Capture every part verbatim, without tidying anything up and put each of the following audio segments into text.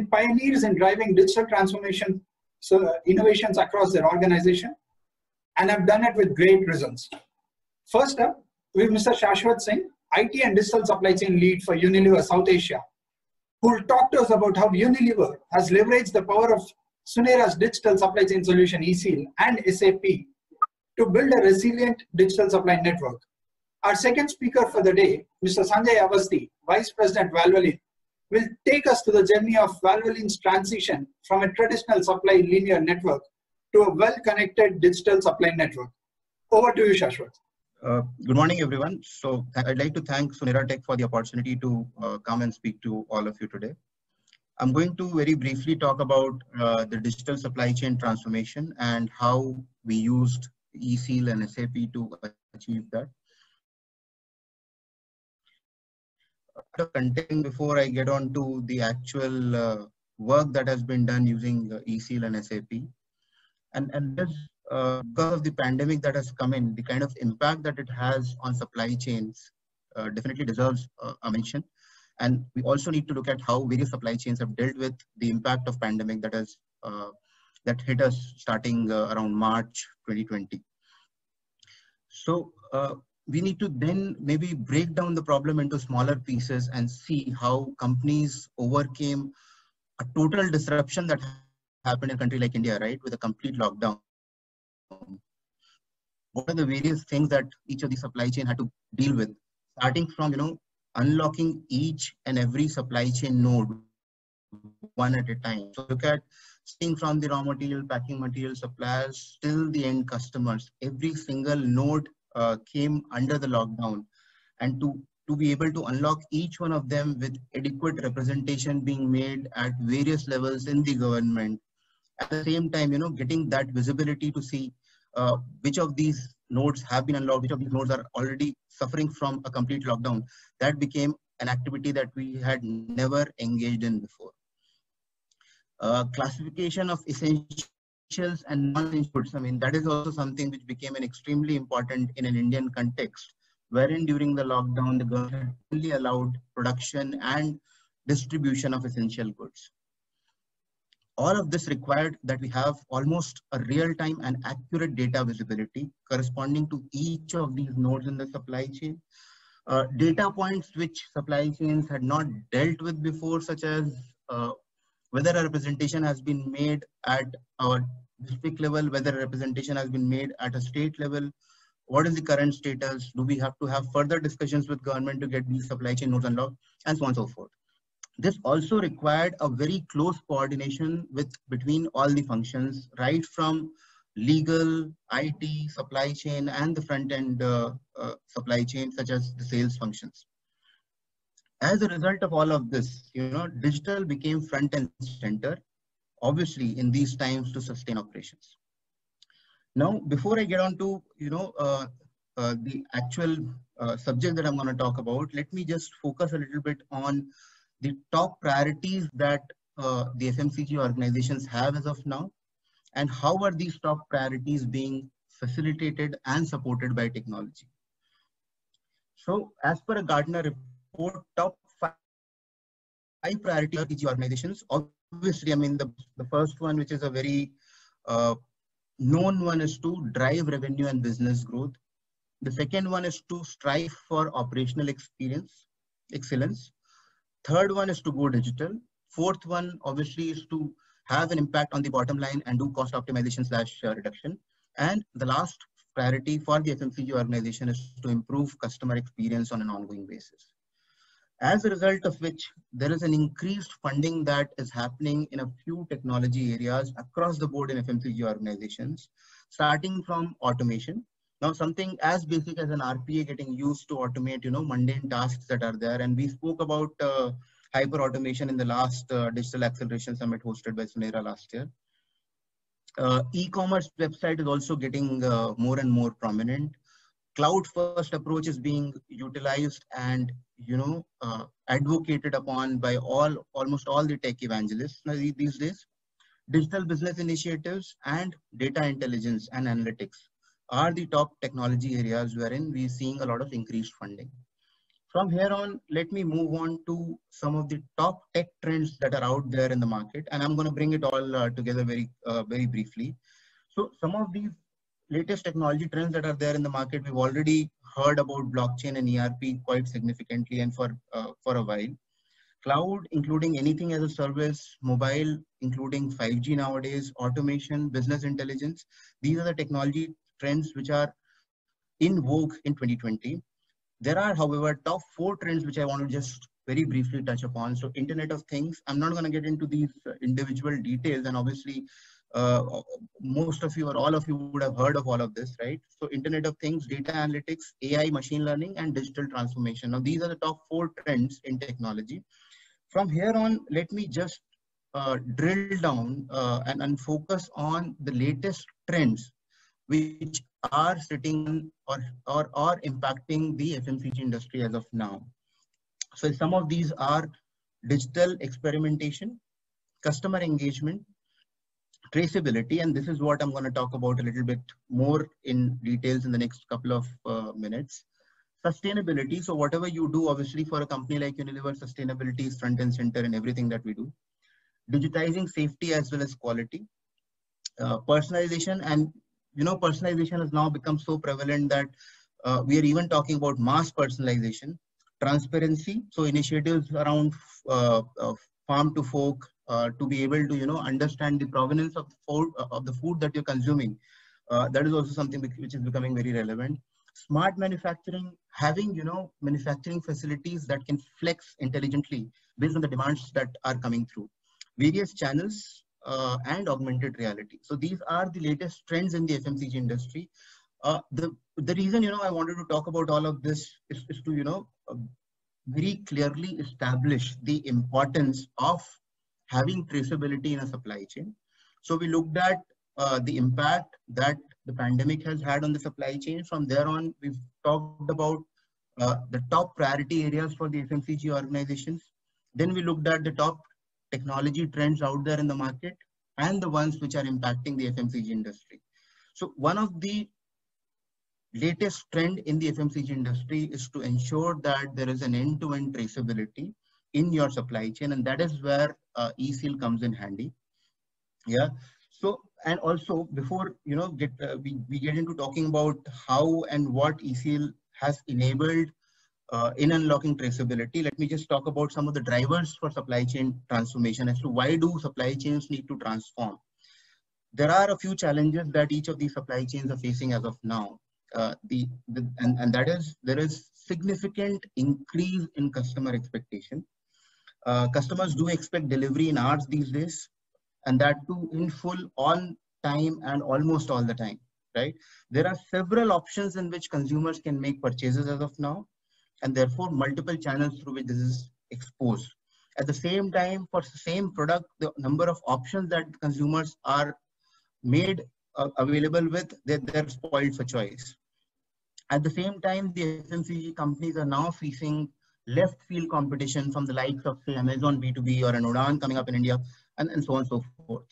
pioneers in driving digital transformation so, uh, innovations across their organization, and have done it with great results. First up, we have Mister Shashwat Singh, I T and Digital Supply Chain Lead for Unilever South Asia, who will talk to us about how Unilever has leveraged the power of Sunera's digital supply chain solution E S E A L and S A P to build a resilient digital supply network. Our second speaker for the day, Mister Sanjay Avasthi, Vice President Valvoline, will take us to the journey of Valvoline's transition from a traditional supply linear network to a well-connected digital supply network. Over to you, Shashwat. Uh, good morning, everyone. So I'd like to thank Sunera Tech for the opportunity to uh, come and speak to all of you today. I'm going to very briefly talk about uh, the digital supply chain transformation and how we used E S E A L and S A P to achieve that. The content before I get on to the actual uh, work that has been done using uh, E S E A L and S A P. And, and this, uh, because of the pandemic that has come in, the kind of impact that it has on supply chains uh, definitely deserves uh, a mention. And we also need to look at how various supply chains have dealt with the impact of pandemic that has uh, that hit us starting uh, around March twenty twenty. So uh, we need to then maybe break down the problem into smaller pieces and see how companies overcame a total disruption that happened in a country like India, right, with a complete lockdown. What are the various things that each of the supply chain had to deal with, starting from, you know, unlocking each and every supply chain node one at a time. So look at starting from the raw material, packing material suppliers, till the end customers. Every single node uh, came under the lockdown, and to, to be able to unlock each one of them with adequate representation being made at various levels in the government. At the same time, you know, getting that visibility to see uh, which of these nodes have been unlocked, which of these nodes are already suffering from a complete lockdown. That became an activity that we had never engaged in before. Uh, classification of essentials and non-essentials, I mean, that is also something which became an extremely important in an Indian context, wherein during the lockdown, the government only allowed production and distribution of essential goods. All of this required that we have almost a real-time and accurate data visibility corresponding to each of these nodes in the supply chain. Uh, data points which supply chains had not dealt with before, such as uh, whether a representation has been made at our district level, whether a representation has been made at a state level, what is the current status, do we have to have further discussions with government to get these supply chain nodes unlocked, and so on and so forth. This also required a very close coordination with between all the functions, right from legal, I T, supply chain, and the front-end uh, uh, supply chain, such as the sales functions. As a result of all of this, you know, digital became front and center, obviously, in these times to sustain operations. Now, before I get on to, you know, uh, uh, the actual uh, subject that I'm going to talk about, let me just focus a little bit on the top priorities that uh, the F M C G organizations have as of now, and how are these top priorities being facilitated and supported by technology. So as per a Gartner report, top five, five priority F M C G organizations, obviously, I mean, the, the first one, which is a very uh, known one, is to drive revenue and business growth. The second one is to strive for operational experience, excellence. Third one is to go digital. Fourth one, obviously, is to have an impact on the bottom line and do cost optimization slash reduction. And the last priority for the F M C G organization is to improve customer experience on an ongoing basis. As a result of which, there is an increased funding that is happening in a few technology areas across the board in F M C G organizations, starting from automation. Now, something as basic as an R P A getting used to automate, you know, mundane tasks that are there. And we spoke about uh, hyper automation in the last uh, Digital Acceleration Summit hosted by Sunera last year. Uh, E-commerce website is also getting uh, more and more prominent. Cloud first approach is being utilized and, you know, uh, advocated upon by all, almost all the tech evangelists these days. Digital business initiatives and data intelligence and analytics are the top technology areas wherein we're seeing a lot of increased funding. From here on, let me move on to some of the top tech trends that are out there in the market, and I'm going to bring it all uh, together very, uh, very briefly. So some of these latest technology trends that are there in the market, we've already heard about blockchain and E R P quite significantly and for uh, for a while. Cloud, including anything as a service, mobile, including five G nowadays, automation, business intelligence. These are the technology trends which are in vogue in twenty twenty. There are, however, top four trends which I want to just very briefly touch upon. So Internet of Things, I'm not going to get into these individual details, and obviously uh, most of you or all of you would have heard of all of this, right? So Internet of Things, data analytics, A I, machine learning, and digital transformation. Now, these are the top four trends in technology. From here on, let me just uh, drill down uh, and, and focus on the latest trends which are sitting or, or are impacting the F M C G industry as of now. So some of these are digital experimentation, customer engagement, traceability, and this is what I'm going to talk about a little bit more in details in the next couple of uh, minutes. Sustainability. So whatever you do, obviously for a company like Unilever, sustainability is front and center in everything that we do. Digitizing safety as well as quality. Uh, personalization, and you know, personalization has now become so prevalent that uh, we are even talking about mass personalization. Transparency. So initiatives around uh, uh, farm to fork uh, to be able to, you know, understand the provenance of the food, uh, of the food that you're consuming. Uh, that is also something which is becoming very relevant. Smart manufacturing, having, you know, manufacturing facilities that can flex intelligently based on the demands that are coming through. Various channels uh, and augmented reality. So these are the latest trends in the F M C G industry. Uh, the, the reason, you know, I wanted to talk about all of this is, is to, you know, uh, very clearly establish the importance of having traceability in a supply chain. So we looked at uh, the impact that the pandemic has had on the supply chain. From there on, we've talked about uh, the top priority areas for the F M C G organizations. Then we looked at the top technology trends out there in the market and the ones which are impacting the F M C G industry. So one of the latest trend in the F M C G industry is to ensure that there is an end-to-end traceability in your supply chain, and that is where uh, E seal comes in handy. Yeah. So, and also before, you know, get uh, we, we get into talking about how and what E seal has enabled uh, in unlocking traceability, let me just talk about some of the drivers for supply chain transformation as to why do supply chains need to transform. There are a few challenges that each of these supply chains are facing as of now. Uh, the, the and, and that is there is significant increase in customer expectation. Uh, customers do expect delivery in hours these days, and that too in full, on time, and almost all the time, right? There are several options in which consumers can make purchases as of now, and therefore multiple channels through which this is exposed. At the same time, for the same product, the number of options that consumers are made uh, available with, they're, they're spoiled for choice. At the same time, the F M C G companies are now facing left field competition from the likes of, say, Amazon B two B or an Udaan coming up in India, and, and so on and so forth.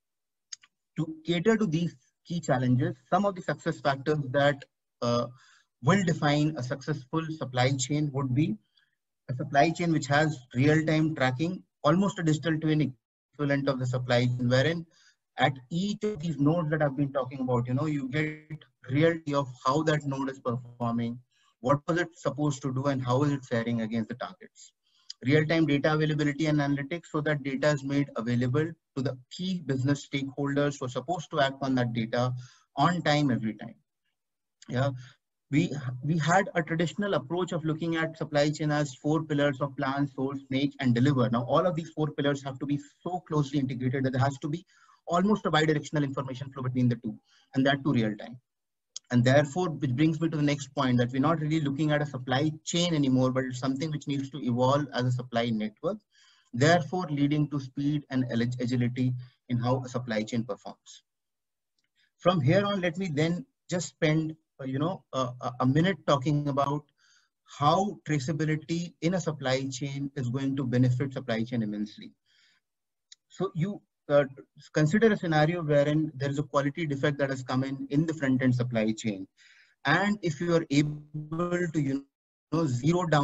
To cater to these key challenges, some of the success factors that uh, will define a successful supply chain would be a supply chain which has real-time tracking, almost a digital twin equivalent of the supply chain, wherein at each of these nodes that I've been talking about, you know, you get reality of how that node is performing, what was it supposed to do, and how is it faring against the targets. Real-time data availability and analytics, so that data is made available to the key business stakeholders who are supposed to act on that data on time, every time. Yeah, we we had a traditional approach of looking at supply chain as four pillars of plan, source, make, and deliver. Now, all of these four pillars have to be so closely integrated that there has to be almost a bidirectional information flow between the two, and that to real time. And therefore, which brings me to the next point, that we're not really looking at a supply chain anymore, but it's something which needs to evolve as a supply network, therefore leading to speed and agility in how a supply chain performs. From here on, let me then just spend, uh, you know, uh, a minute talking about how traceability in a supply chain is going to benefit supply chain immensely. So you uh, consider a scenario wherein there is a quality defect that has come in in the front-end supply chain. And if you are able to, you know, zero down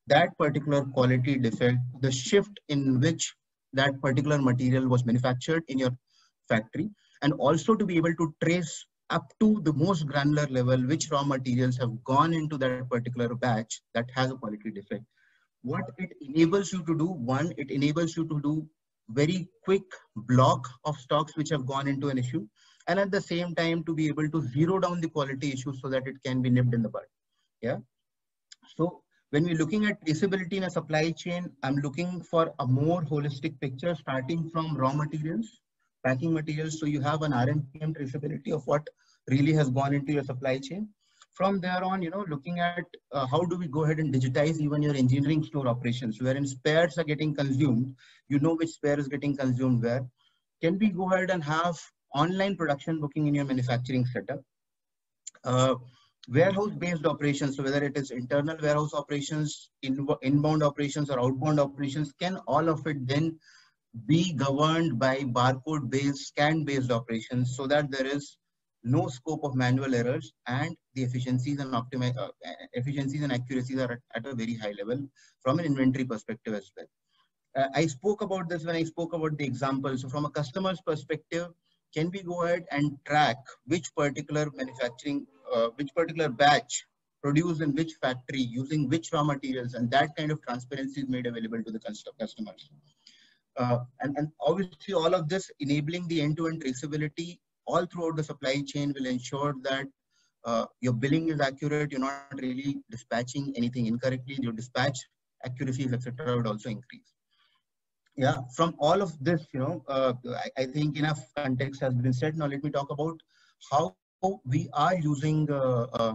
that particular quality defect, the shift in which that particular material was manufactured in your factory, and also to be able to trace up to the most granular level which raw materials have gone into that particular batch that has a quality defect. What it enables you to do, one, it enables you to do very quick block of stocks which have gone into an issue, and at the same time to be able to zero down the quality issue so that it can be nipped in the bud. Yeah. So when we're looking at traceability in a supply chain, I'm looking for a more holistic picture starting from raw materials, packing materials. So you have an R M P M traceability of what really has gone into your supply chain. From there on, you know, looking at uh, how do we go ahead and digitize even your engineering store operations, wherein spares are getting consumed, you know which spare is getting consumed where. Can we go ahead and have online production booking in your manufacturing setup? Uh, warehouse-based operations, so whether it is internal warehouse operations, in, inbound operations or outbound operations, can all of it then be governed by barcode-based, scan-based operations so that there is no scope of manual errors and the efficiencies and optimi uh, efficiencies and accuracies are at, at a very high level from an inventory perspective as well. Uh, I spoke about this when I spoke about the example. So from a customer's perspective, can we go ahead and track which particular manufacturing, uh, which particular batch produced in which factory using which raw materials, and that kind of transparency is made available to the customers. Uh, and, and obviously all of this enabling the end-to-end traceability all throughout the supply chain will ensure that uh, your billing is accurate, you're not really dispatching anything incorrectly, your dispatch accuracies, et cetera would also increase. Yeah, from all of this, you know, uh, I, I think enough context has been said. Now let me talk about how we are using uh, uh,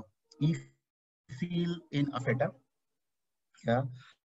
eSeal in our setup. Yeah.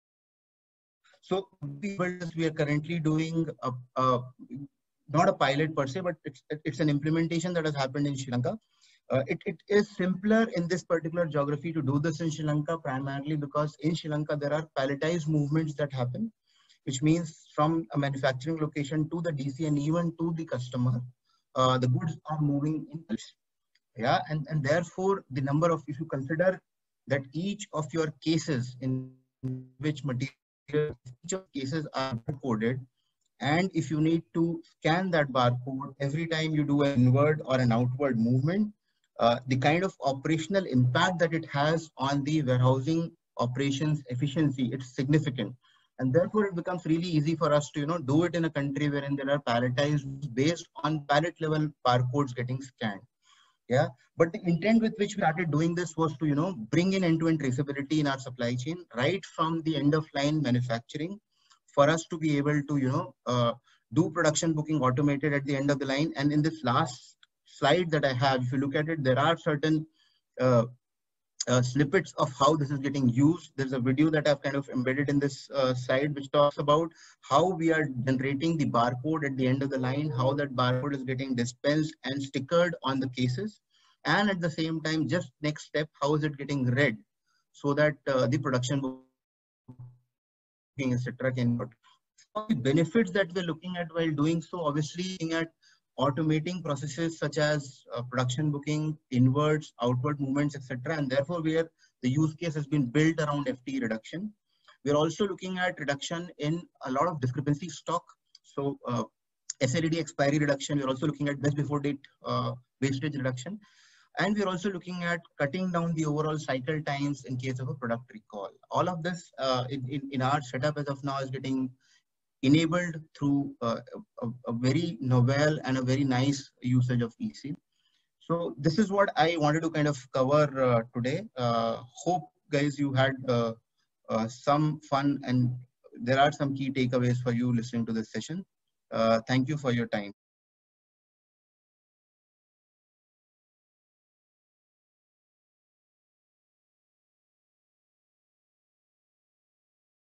So we are currently doing a, a, not a pilot per se, but it's, it's an implementation that has happened in Sri Lanka. Uh, it, it is simpler in this particular geography to do this in Sri Lanka, primarily because in Sri Lanka there are palletized movements that happen, which means from a manufacturing location to the D C and even to the customer, uh, the goods are moving in pallets. Yeah, and, and therefore the number of, if you consider that each of your cases in which material, each of cases are coded, and if you need to scan that barcode every time you do an inward or an outward movement, uh, the kind of operational impact that it has on the warehousing operations efficiency, it's significant. And therefore it becomes really easy for us to, you know, do it in a country wherein there are palletized based on pallet level barcodes getting scanned. Yeah, but the intent with which we started doing this was to, you know, bring in end-to-end traceability in our supply chain, right from the end of line manufacturing, for us to be able to, you know, uh, do production booking automated at the end of the line. And in this last slide that I have, if you look at it, there are certain uh, uh, snippets of how this is getting used. There's a video that I've kind of embedded in this uh, slide, which talks about how we are generating the barcode at the end of the line, how that barcode is getting dispensed and stickered on the cases. And at the same time, just next step, how is it getting read so that uh, the production booking, et cetera can work. So the benefits that we're looking at while doing so, obviously looking at automating processes such as uh, production booking, inwards, outward movements, et cetera. And therefore, where the use case has been built around F T E reduction. We're also looking at reduction in a lot of discrepancy stock. So uh, S L E D expiry reduction. We're also looking at best before date uh, wastage reduction. And we're also looking at cutting down the overall cycle times in case of a product recall. All of this uh, in, in, in our setup as of now is getting enabled through uh, a, a very novel and a very nice usage of eSeal. So this is what I wanted to kind of cover uh, today. Uh, hope guys you had uh, uh, some fun and there are some key takeaways for you listening to this session. Uh, thank you for your time.